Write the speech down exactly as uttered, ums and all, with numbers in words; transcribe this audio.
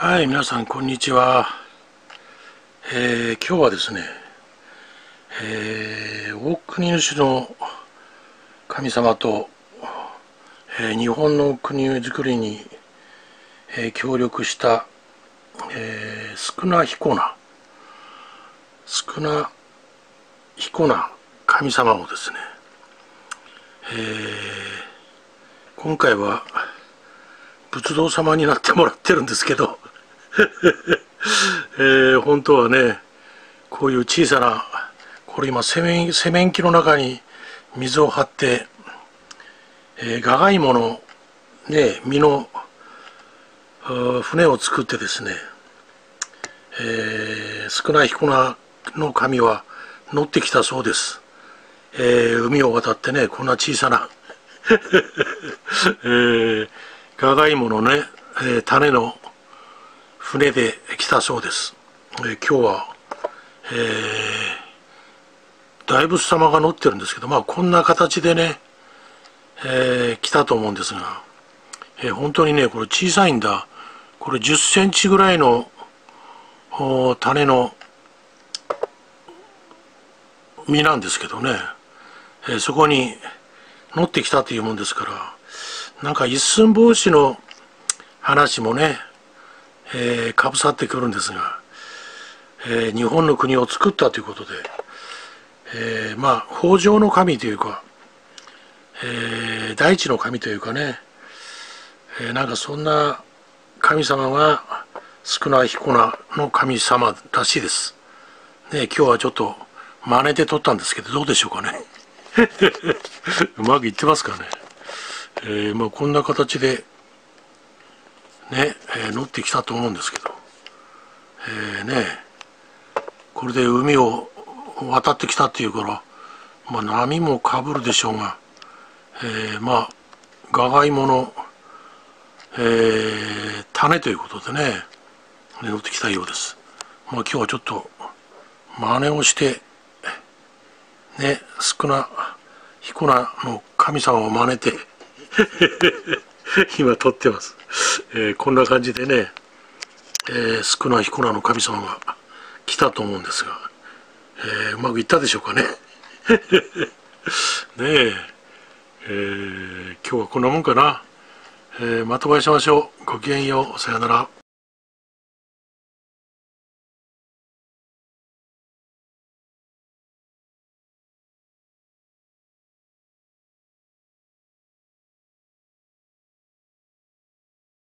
はい、皆さんこんにちは。えー今日はですね、えー大国主の神様と、えー日本の国づくりに、えー協力した、えー、スクナヒコナスクナヒコナ神様をですね、えー今回は仏道様になってもらってるんですけど、えー本当はね、こういう小さな、これ今セメン、セメン機の中に水を張って、えー、ガガイモのね、実の船を作ってですね、えー、少ない彦名の神は乗ってきたそうです。えー、海を渡ってね、こんな小さな、えー、ガガイモのね、えー、種の船で来たそうです。えー、今日は、えー、大仏様が乗ってるんですけど、まあこんな形でね、えー、来たと思うんですが、えー、本当にね、これ小さいんだ。これじゅっセンチぐらいの種の実なんですけどね、えー、そこに乗ってきたというもんですから、なんか一寸法師の話もね、えー、かぶさってくるんですが、えー、日本の国を作ったということで、えー、まあ北条の神というか、えー、大地の神というかね、えー、なんかそんな神様が少ない彦名の神様らしいです。ね、今日はちょっと真似で撮ったんですけど、どうでしょうかね。うまくいってますかね。えー、まあこんな形でね、えー乗ってきたと思うんですけど、えー、ね、これで海を渡ってきたっていうから、まあ波もかぶるでしょうが、えー、まあガガイモの、えー、種ということでね、乗ってきたようです。まあ今日はちょっと真似をしてね、少な彦名の神様を真似て今撮ってます。えー、こんな感じでね、えー、少な彦名の神様が来たと思うんですが、えー、うまくいったでしょうかね。ねえ、えー、今日はこんなもんかな。えー、またお会いしましょう。ごきげんよう。さよなら。